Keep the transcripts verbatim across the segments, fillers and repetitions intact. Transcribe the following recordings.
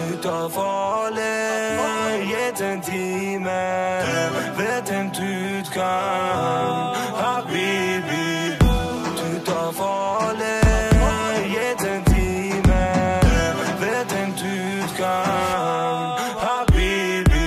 Du tar farlig, gitt en time, vet en tut kan, habibi. Du tar farlig, gitt en time, vet en tut kan, habibi.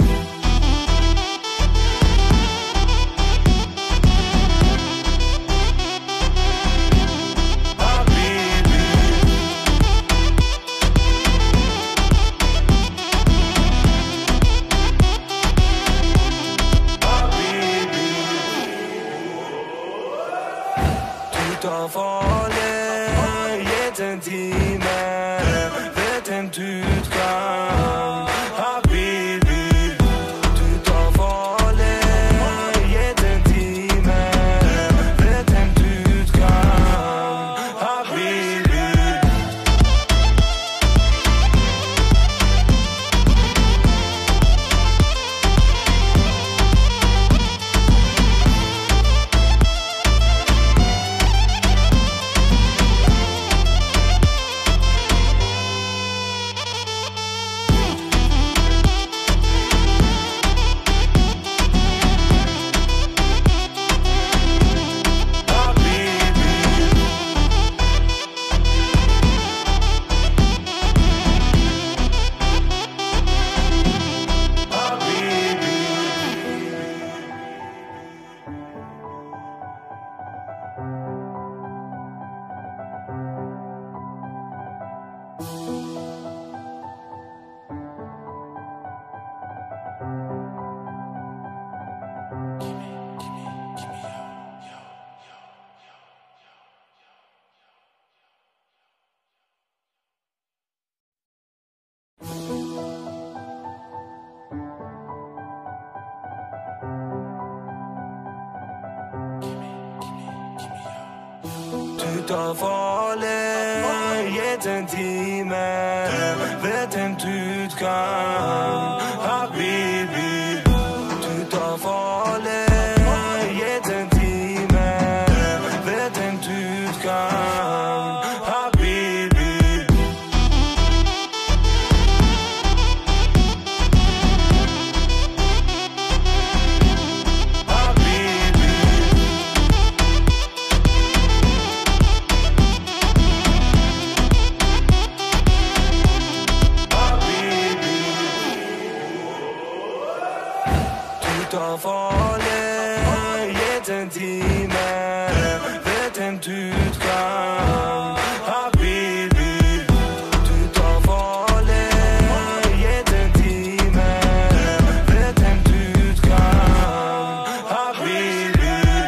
Du tar farlig, gitt en time, vet en tut kan, habibi. Du tar farlig, gitt en time, vet en tut kan, habibi. Du tar farlig, gitt en time, vet en tut kan, habibi. Du tar farlig, gitt en time, vet en tut kan, habibi. Du tar farlig, gitt en time, vet en tut kan, habibi. Du tar farlig, gitt en time, vet en tut kan, habibi.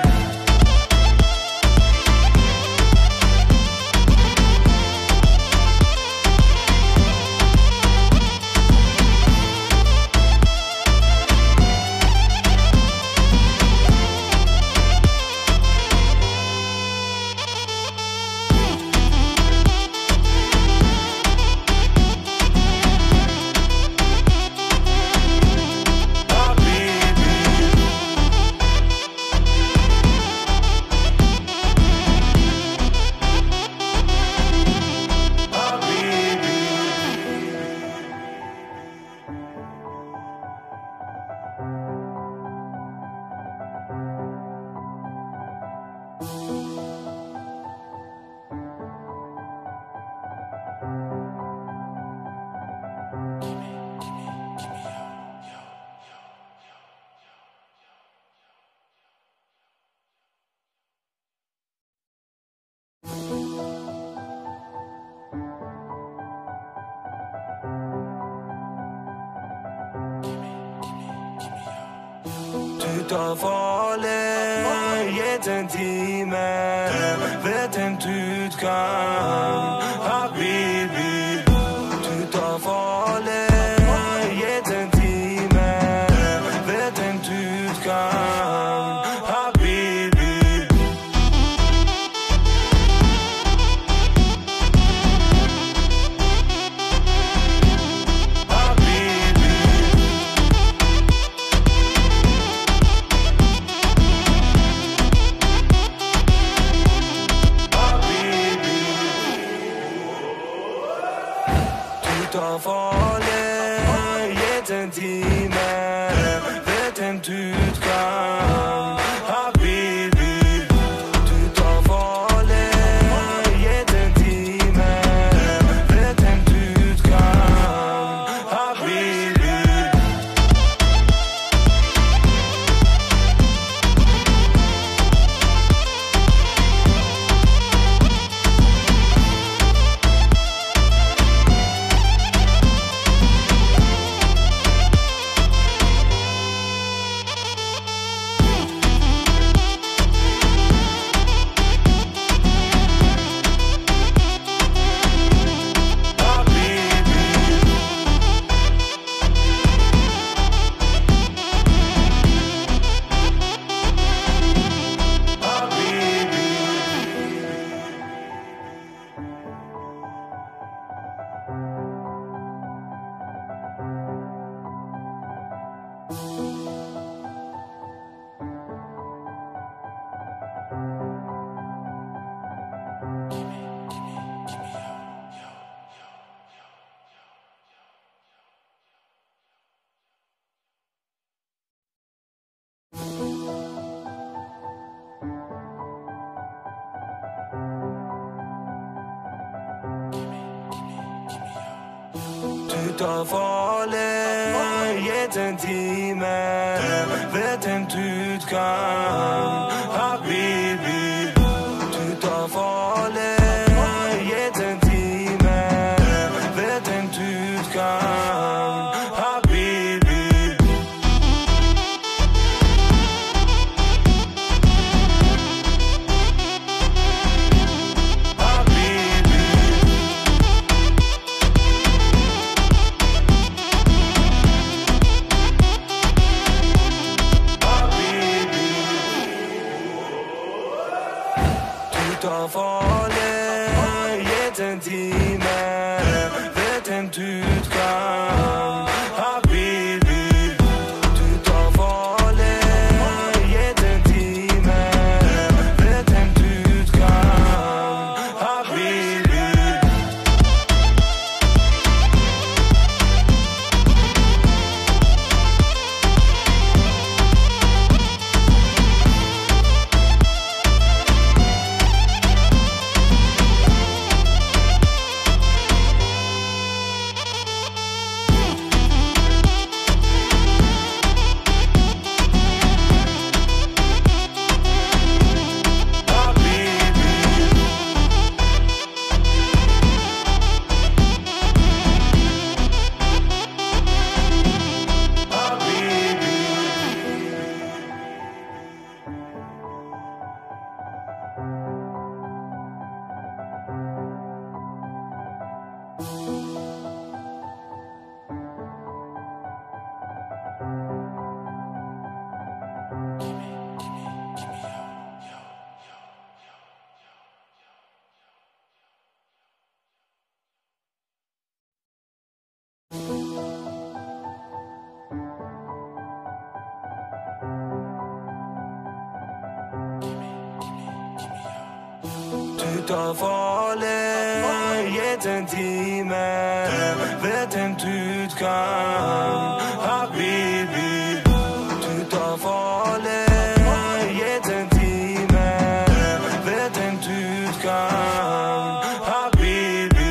Du tar farlig, gitt en time, vet en tut kan, habibi. Du tar farlig, gitt en time, vet en tut kan, habibi. Du tar farlig. ut kan Habibi, du tar farlig Gitt en time Vet en ut kan Habibi Du tar farlig Gitt en time Vet en ut kan Habibi Du tar farlig Gitt en time Vet en ut kan Habibi Du tar farlig Gitt en time Vet en ut kan Habibi Du tar farlig Gitt en time Vet en ut kan Habibi Du tar farlig Gitt en time Vet en ut kan Habibi Du tar farlig Gitt en time Vet en ut kan Habibi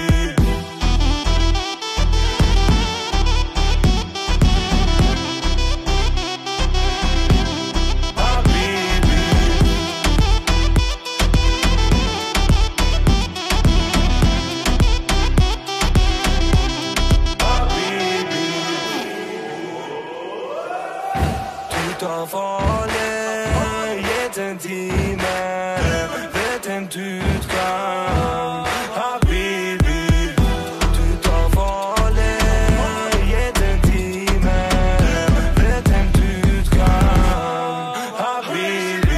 Du tar farlig Gitt en time Vet en ut kan Habibi Du tar farlig Gitt en time Vet en ut kan Habibi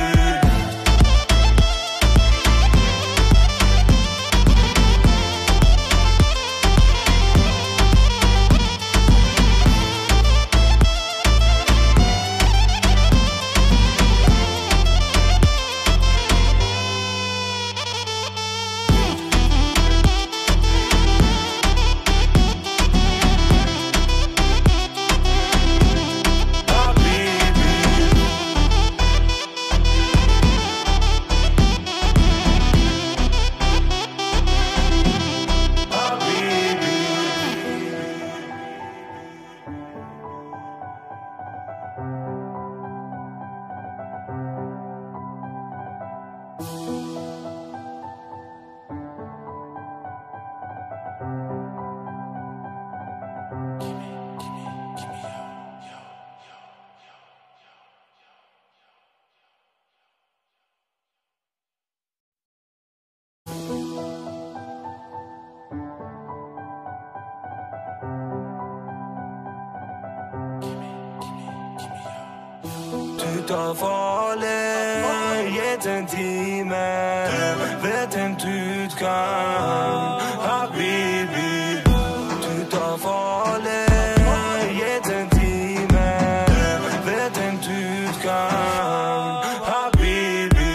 Du tar farlig i en time. Vet en utgang, habibi. Du tar farlig i en time. Vet en utgang, habibi.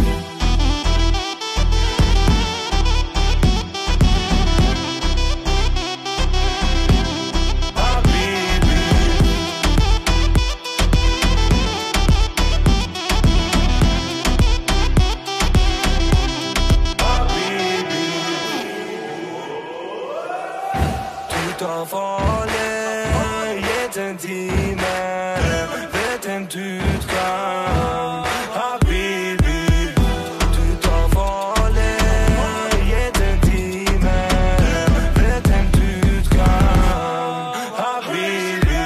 Du tar farlig i en time. Vet en utgang, habibi. Du tar farlig i en time. Vet en utgang, habibi.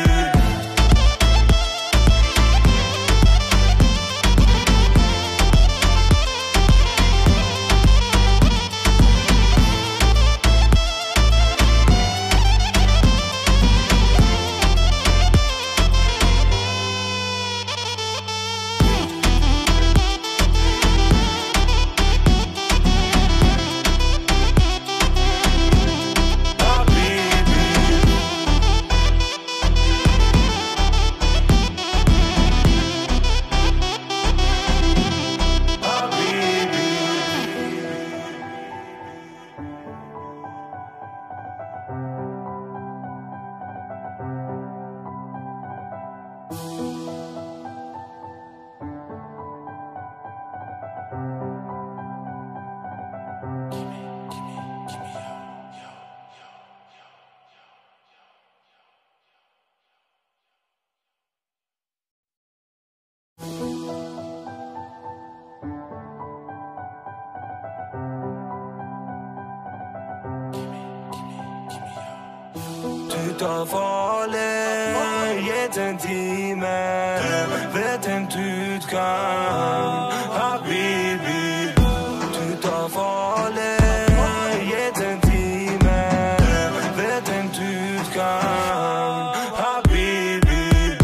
Du tar farlig i en time. Vet en utgang, habibi. Du tar farlig i en time. Vet en utgang, habibi.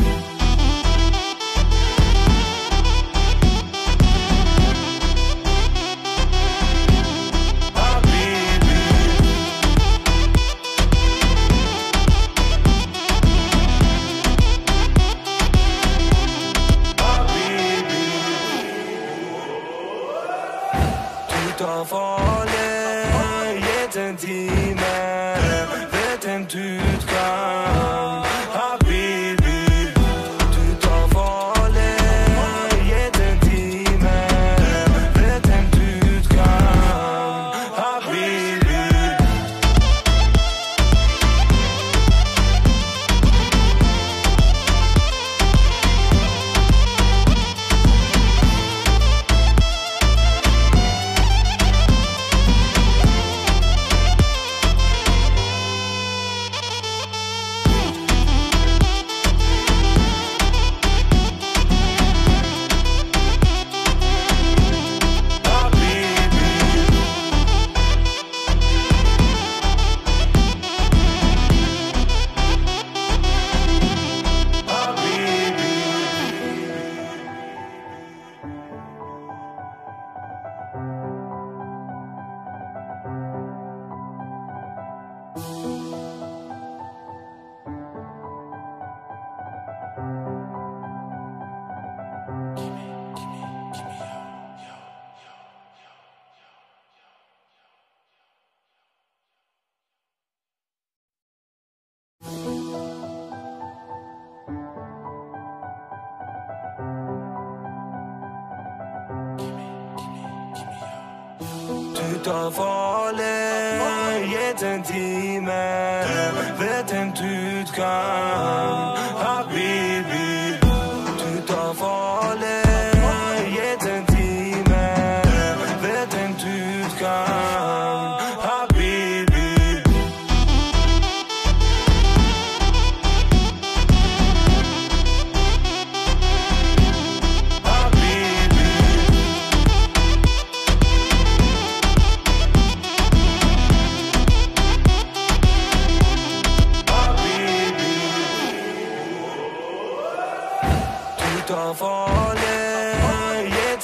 Du tar farlig i en time. Vet en utgang, habibi. Du tar farlig i en time. Vet en utgang, habibi. Du tar farlig i en time. Vet en utgang, habibi. Du tar farlig i en time. Vet en utgang, habibi. Habibi.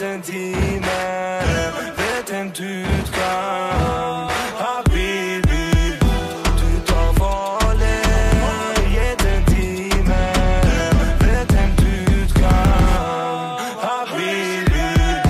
vetën time, vetën ty t'kam, habibi. Ty ta fale jetën time, vetën ty t'kam, habibi.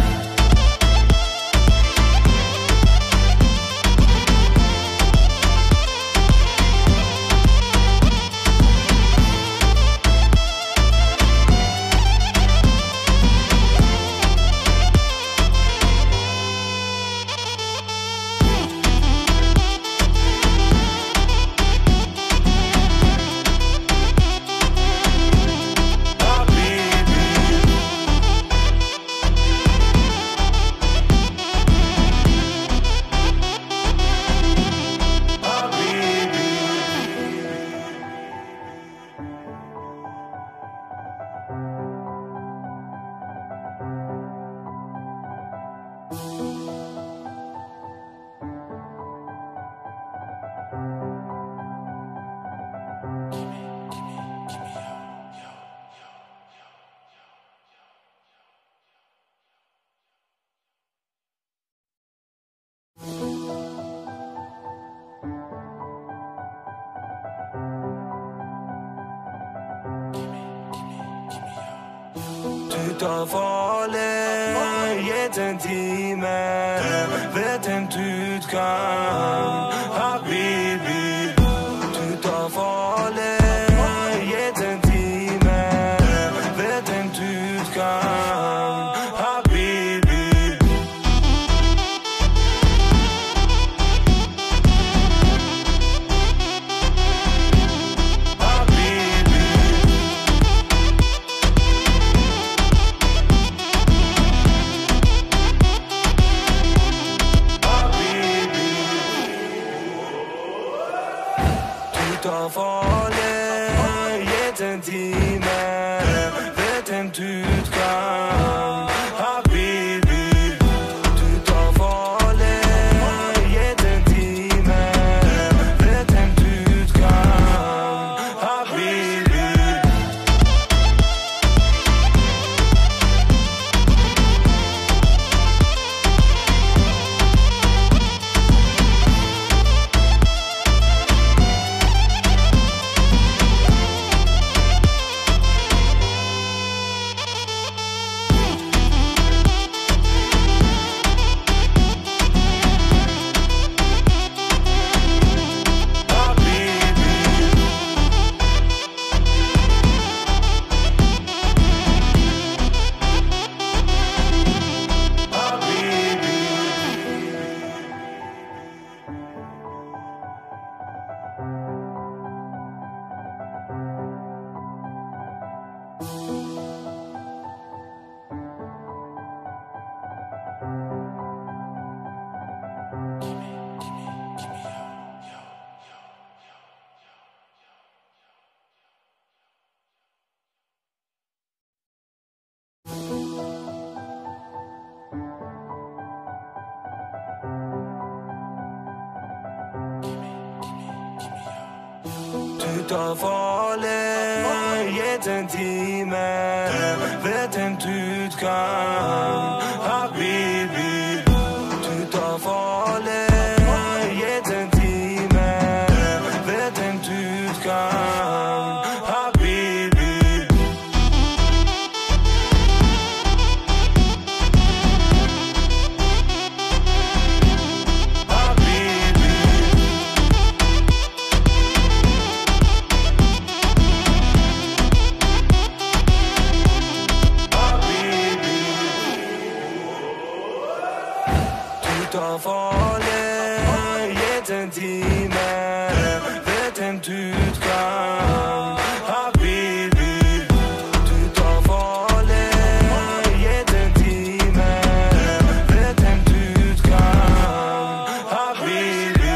Ty ta fale jetën time, vetën ty t'kam, habibi. Ty ta fale jetën time, vetën ty t'kam, habibi. Ta fale jetën time, vetën ty t'kam, habibi. Ty ta fale jetën time, vetën ty t'kam, habibi. Ty ta fale jetën time, vetën ty t'kam, habibi. Ty ta fale jetën time, vetën ty t'kam, habibi. Ta fale jetën time, vetën ty t'kam, habibi. Ty ta fale jetën time, vetën ty t'kam, habibi.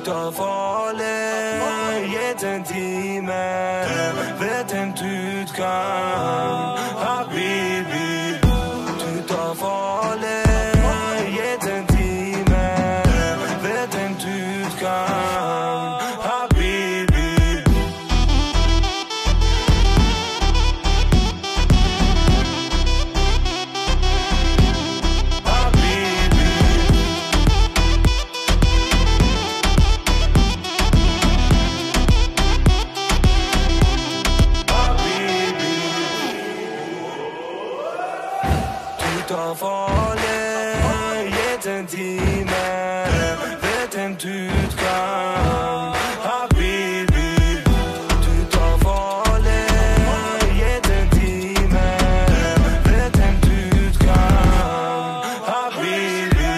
tar farlig, gitt en time, vet en utgang, habibi. Du tar farlig, gitt en time, vet en utgang, habibi. Du tar farlig, gitt en time, vet en utgang, habibi. Du tar farlig, gitt en time, vet en utgang, habibi.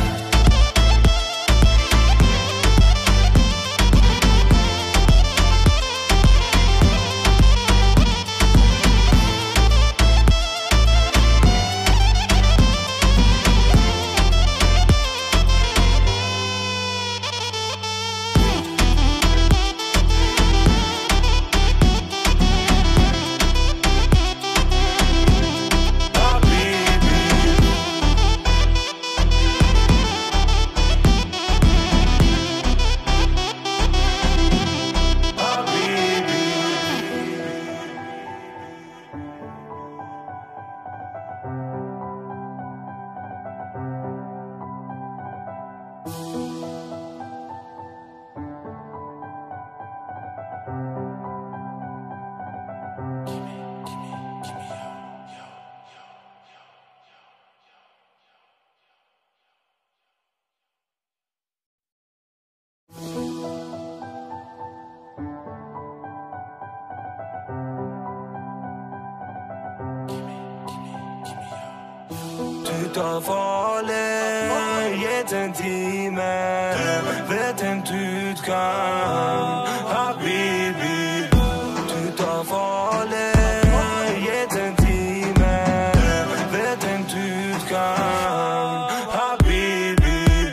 Du tar farlig, gitt en time, vet en utgang, habibi. Du tar farlig, gitt en time, vet en utgang, habibi.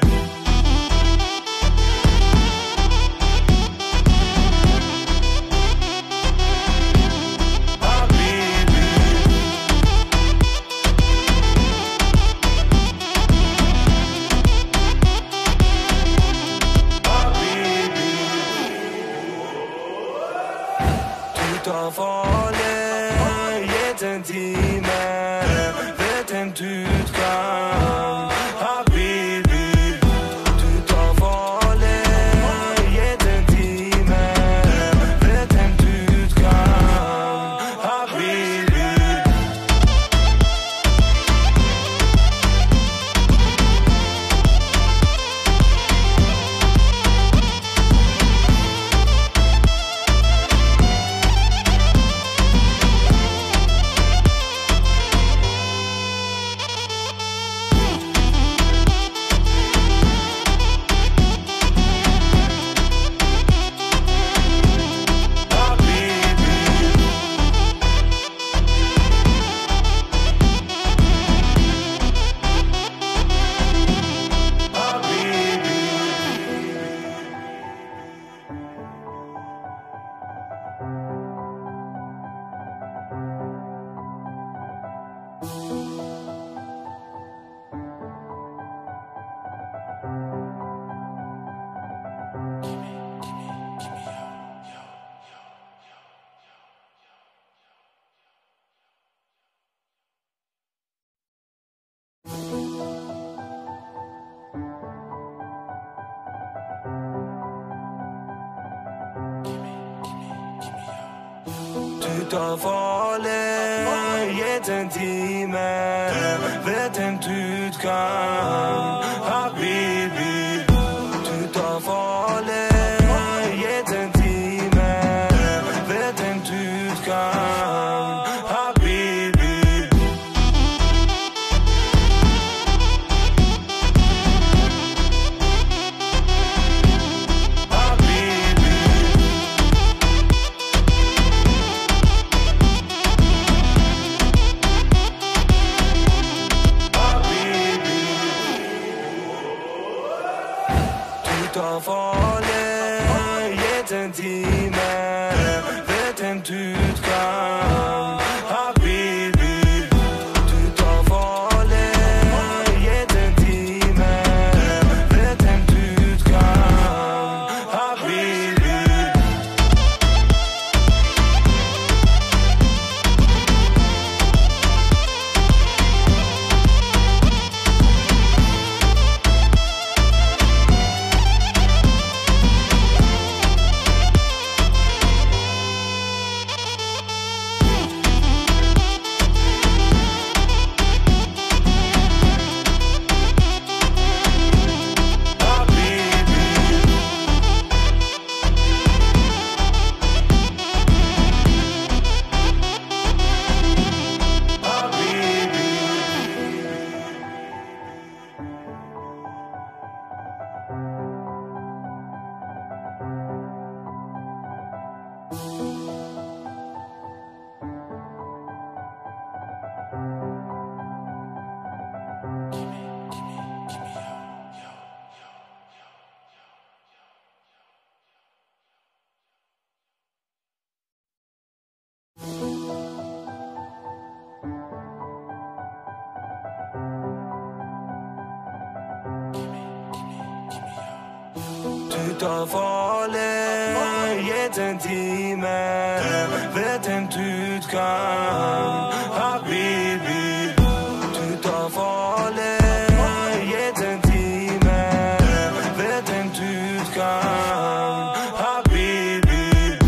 Du tar farlig, gitt en time, vet en utgang, habibi. Du tar farlig, gitt en time, vet en utgang, habibi. Du tar farlig, gitt en time, vet en utgang, habibi. Du tar farlig, gitt en time, vet en utgang, habibi. Du tar farlig. intime, vetëm ty t'kam, habibi. Ty ta fale, jetën time, vetëm ty t'kam, habibi. Ty ta fale, jetën time, vetëm ty t'kam, habibi. Ty ta fale, jetën time, vetëm ty t'kam, habibi.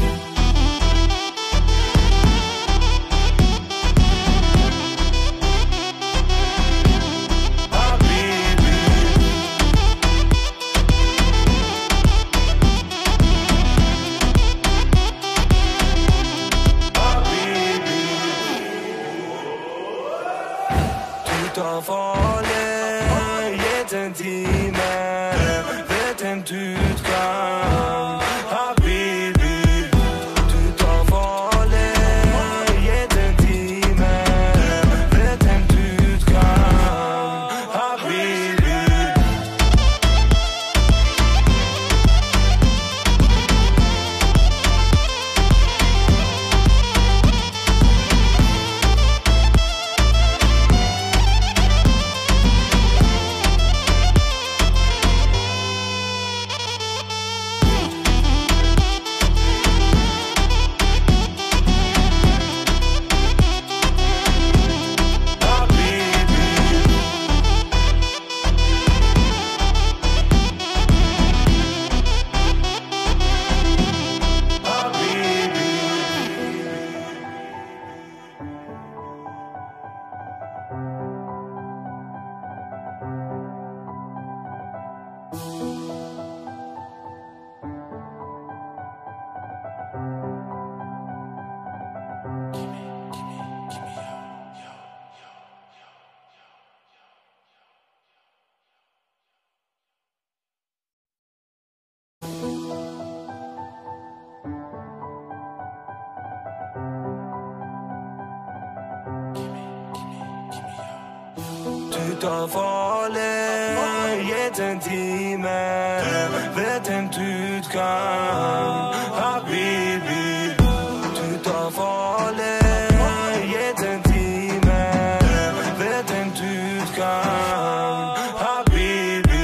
Ta fale, jetën time, vetëm ty t'kam, habibi. Ty ta fale, jetën time, vetëm ty t'kam, habibi. Ty ta fale, jetën time, vetëm ty t'kam, habibi. Ty ta fale, jetën time, vetëm ty t'kam, habibi.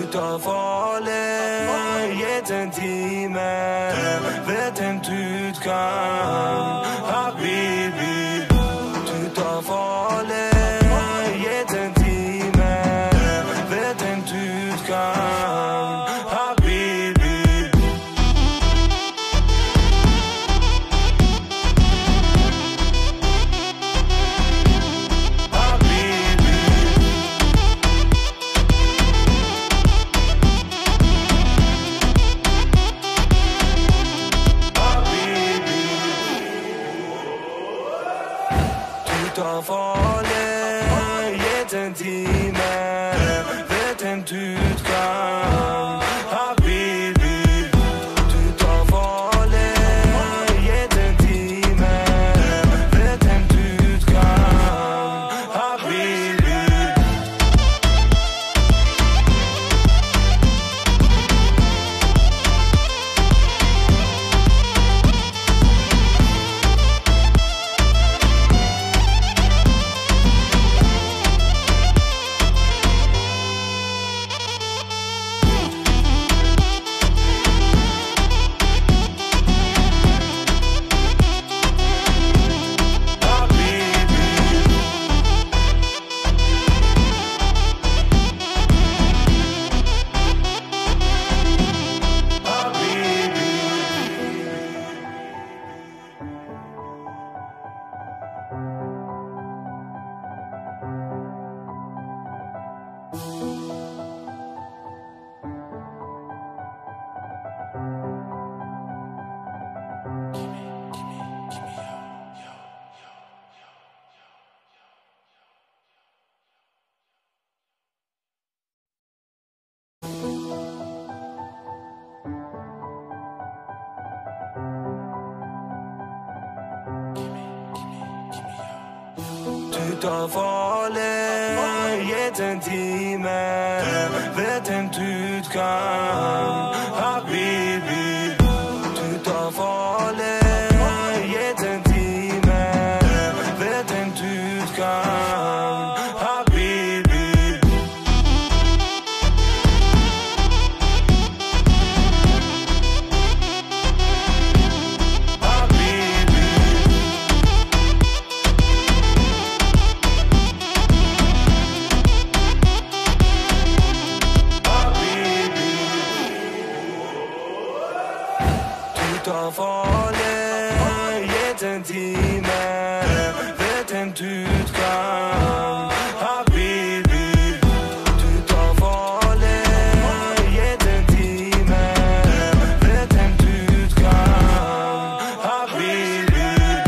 tar farlig, gitt en time. Vet en ut kan, habibi. Du tar farlig, gitt en time. Vet en ut kan, habibi. Du tar farlig, gitt en time. Vet en ut kan, habibi. Du tar farlig, gitt en time. Vet en ut kan, habibi. Du tar farlig, gitt en time. Vet en ut kan, habibi. Du tar farlig, gitt en time. Vet en ut kan, habibi. Du tar farlig, gitt en time. Vet en ut kan, habibi. Du tar farlig, gitt en time. Vet en ut kan, habibi.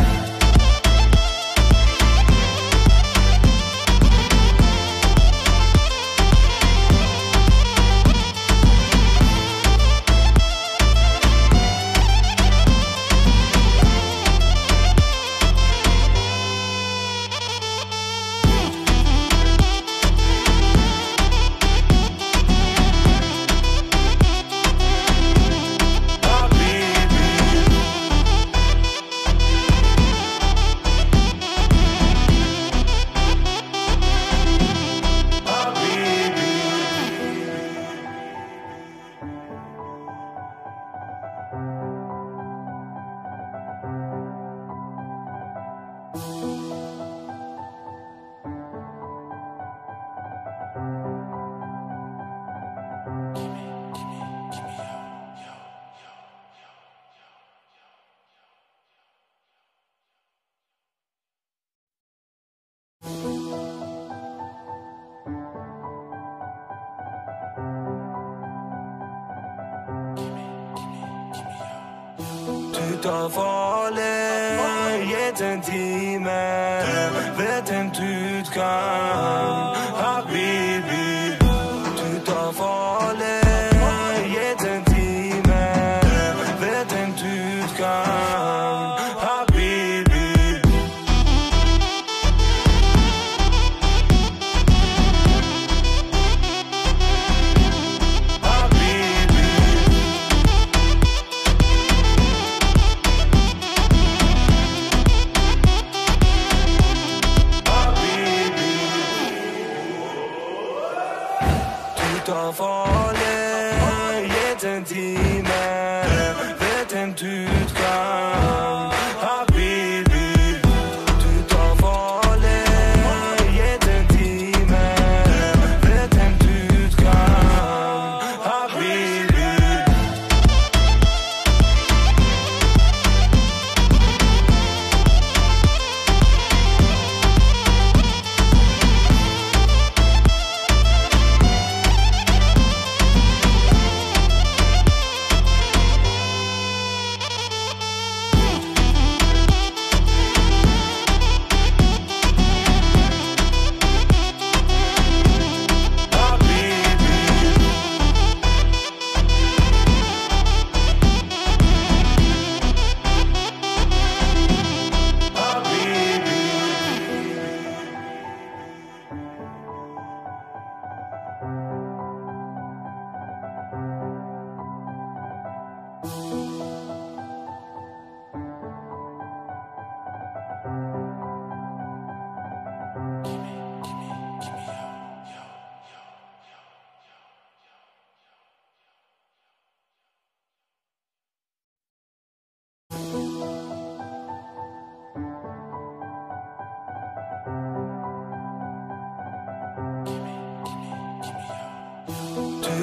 Du tar farlig, gitt en time. Vet en ut kan, habibi. Du tar farlig, gitt en time. Vet en ut kan, habibi.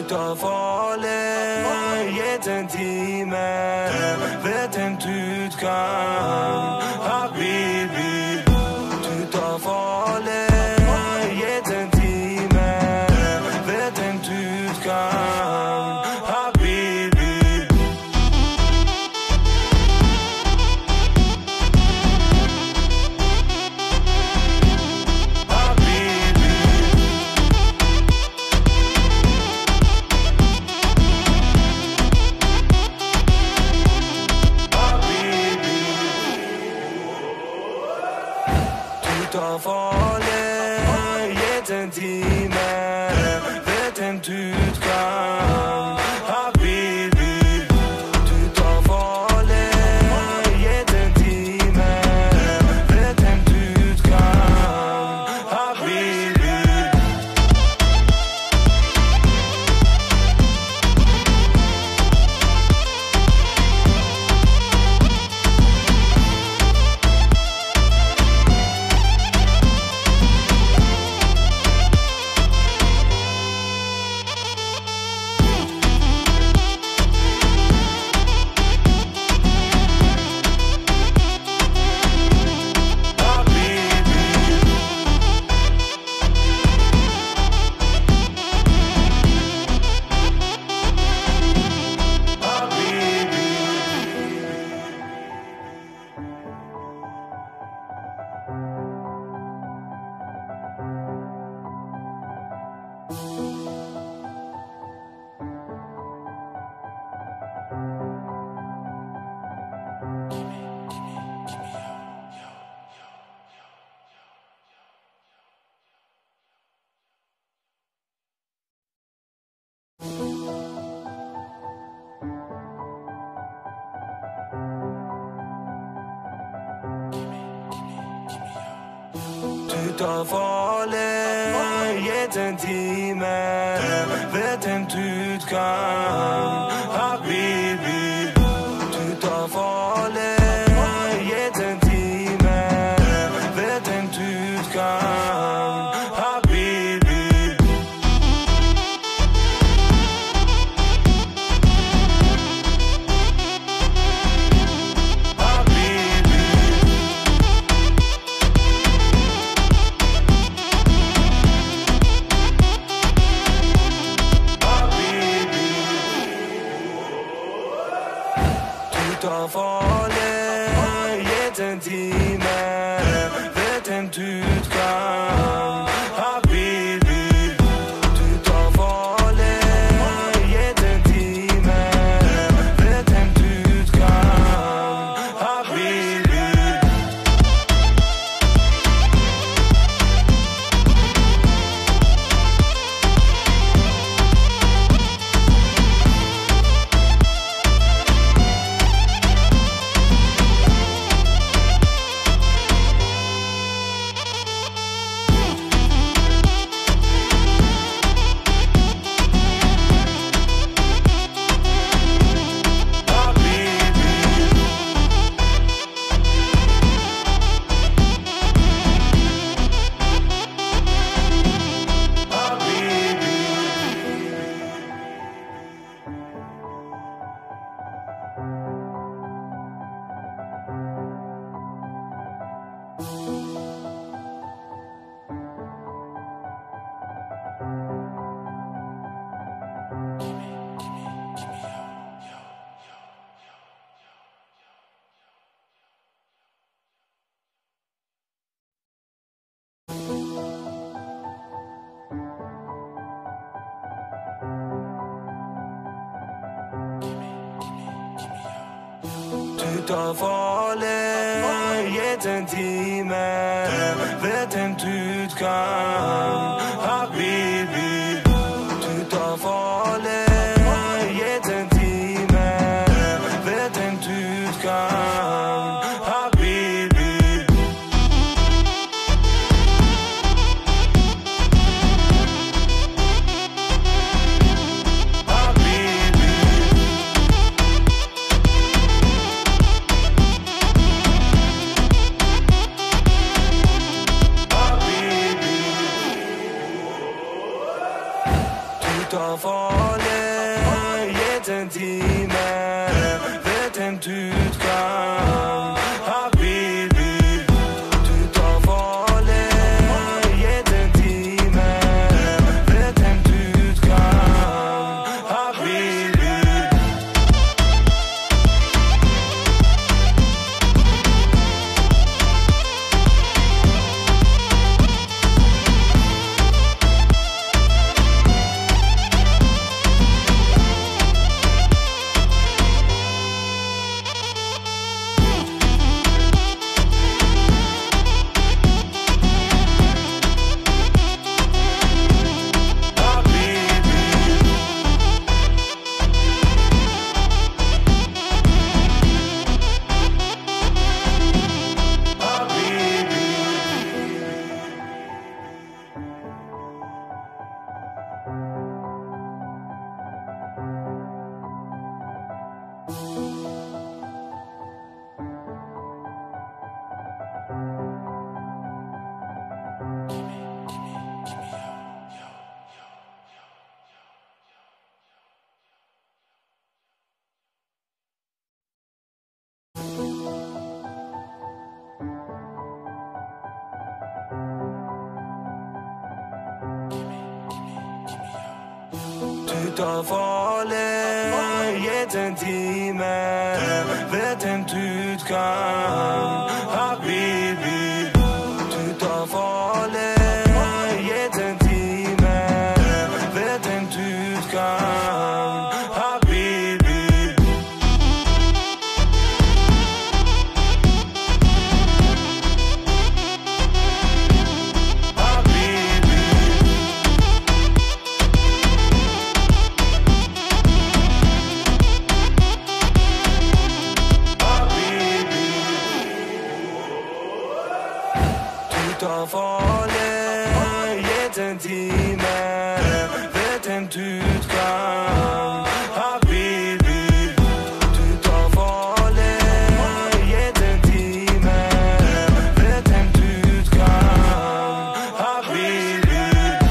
tar farlig, gitt en time. Du vet en tut kan, habibi. Du tar farlig, gitt en time. Du vet en tut kan, habibi. tar farlig, gitt en time. Vet en tut kan, habibi. Du tar farlig, gitt en time. Vet en tut kan, habibi. Du tar farlig, gitt en time. Vet en tut kan, habibi. Du tar farlig, gitt en time. Vet en tut kan, habibi. Du tar farlig, gitt en time. Vet en tut kan, habibi. Du tar farlig, gitt en time. Vet en tut kan, habibi. Du tar farlig, gitt en time. Vet en tut kan, habibi. Du tar farlig, gitt en time. Vet en tut kan, habibi. Habibi. tar farlig, gitt en time, vet en utgang, habibi. Du tar farlig, gitt en time, vet en utgang, habibi. Du tar farlig, gitt en time, vet en utgang, habibi. Du tar farlig, gitt en time, vet en utgang, habibi.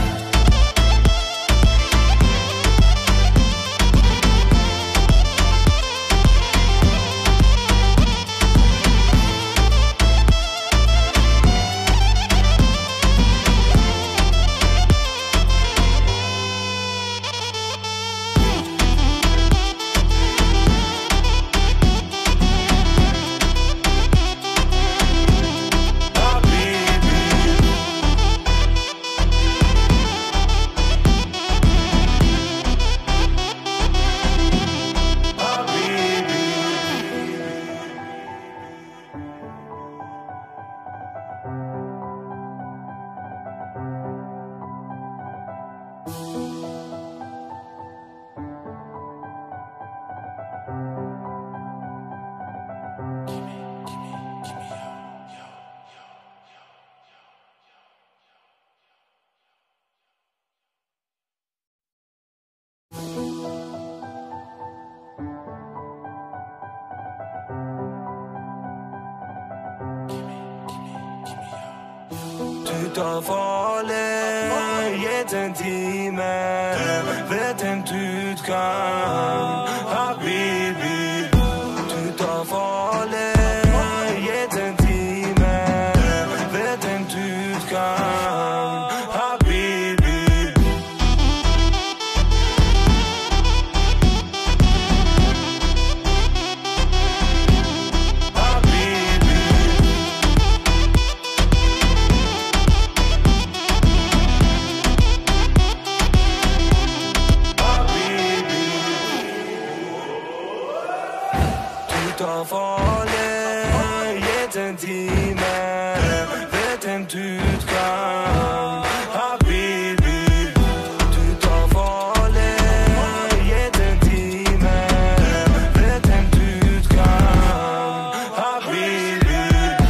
Du tar farlig, gitt en time, vet en utgang, habibi. Du tar farlig, gitt en time, vet en utgang, habibi. Du tar farlig, gitt en time, vet en utgang, habibi. Du tar farlig, gitt en time, vet en utgang, habibi.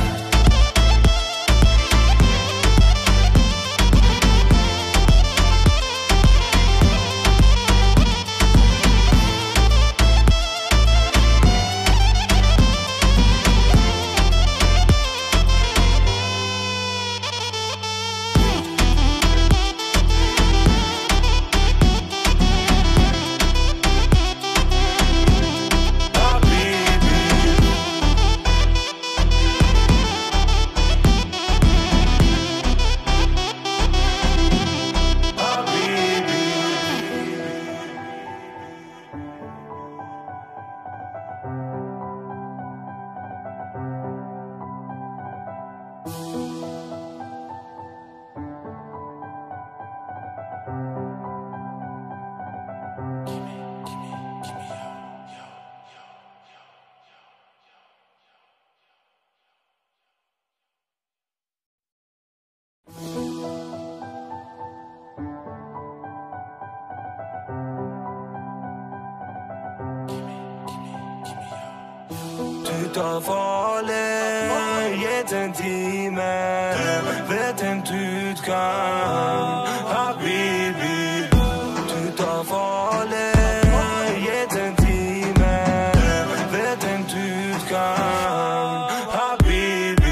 Du tar farlig, gitt en time, vet en utgang, habibi. Du tar farlig, gitt en time, vet en utgang, habibi.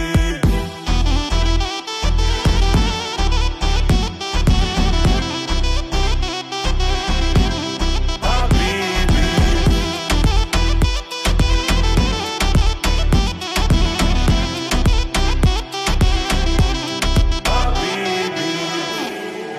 Habibi.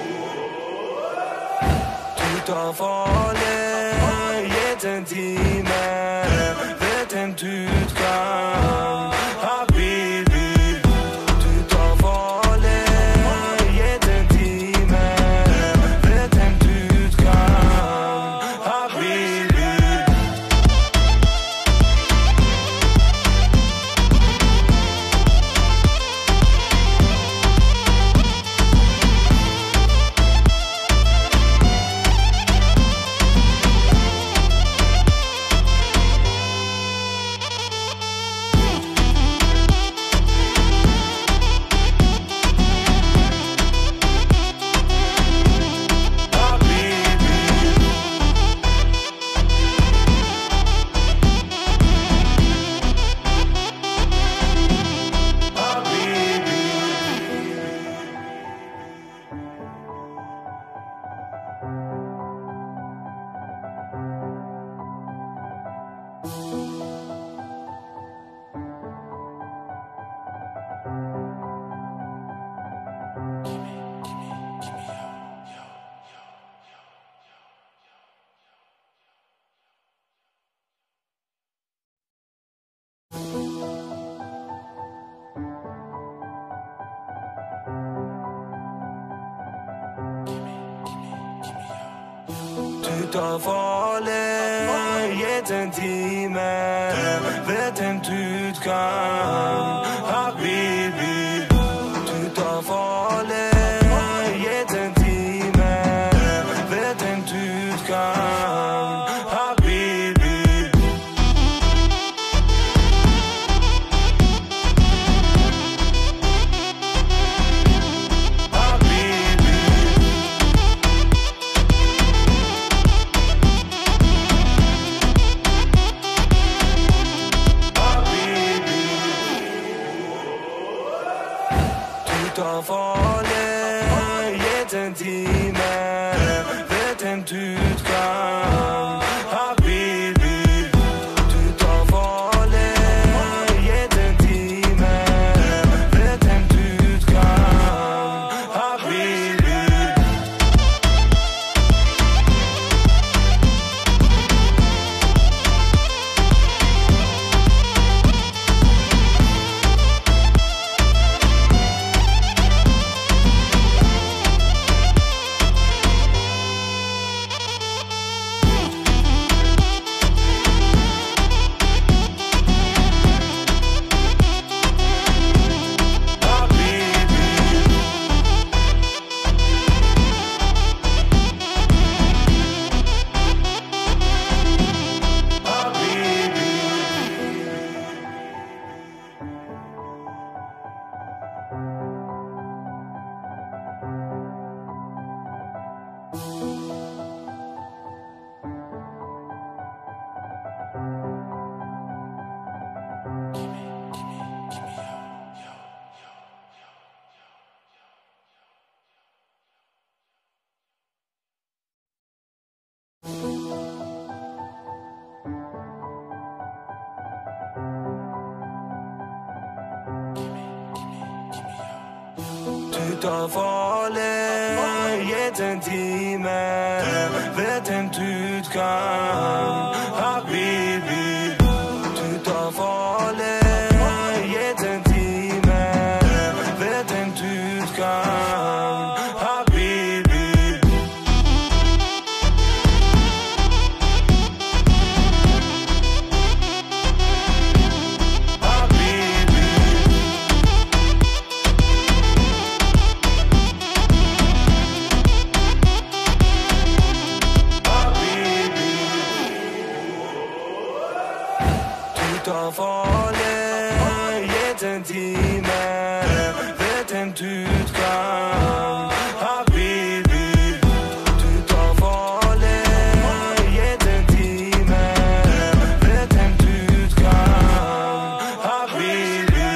tar farlig gitt en time. Vet en utgang, habibi. Du tar farlig gitt en time. Vet en utgang, habibi. tar farlig gitt en time. Vet en utgang, habibi. Du tar farlig gitt en time. Vet en utgang, habibi. Du tar farlig gitt en time. Vet en utgang, habibi. Du tar farlig gitt en time. Vet en utgang, habibi. tar farlig gitt en time. Vet en utgang, habibi. Du tar farlig gitt en time. Vet en utgang, habibi.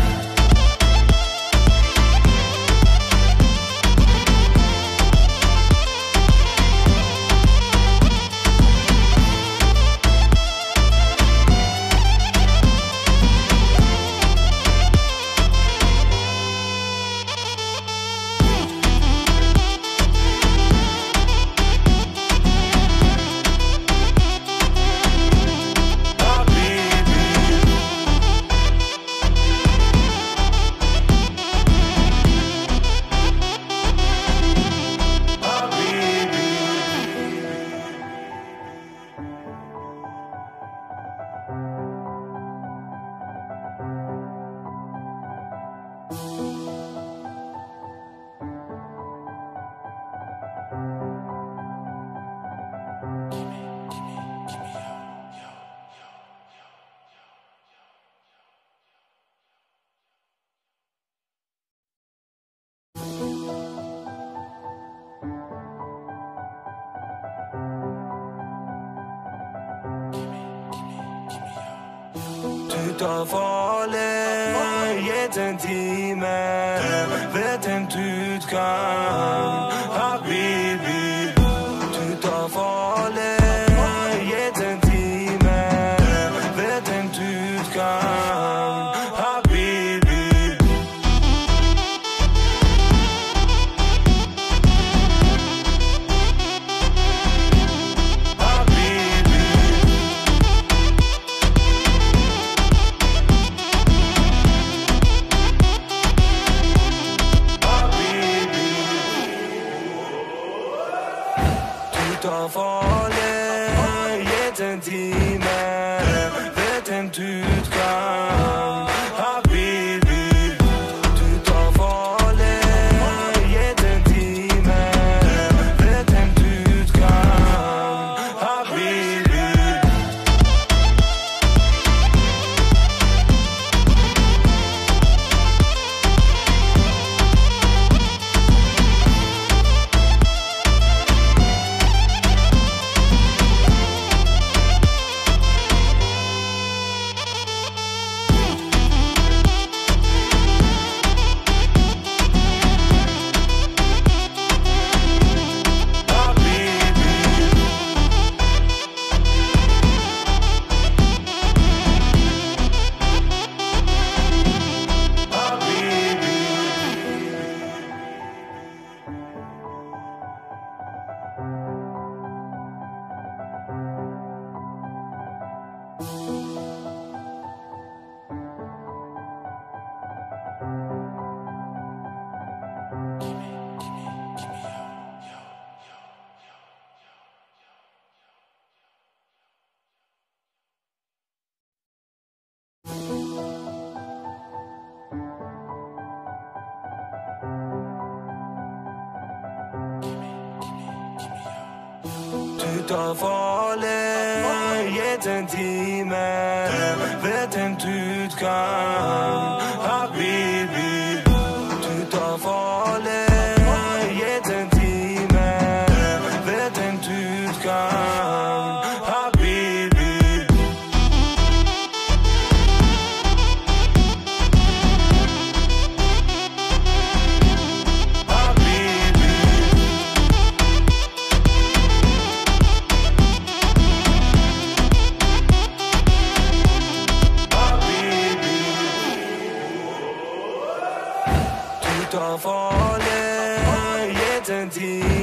Du tar farlig gitt en time. Vet en utgang, habibi. Du tar farlig gitt en time. Vet en utgang, habibi. tar farlig tar farlig jeden time. Du vet inte ut kan Habibi. Du tar farlig jeden time. Du vet inte ut kan Habibi. Du tar farlig jeden time.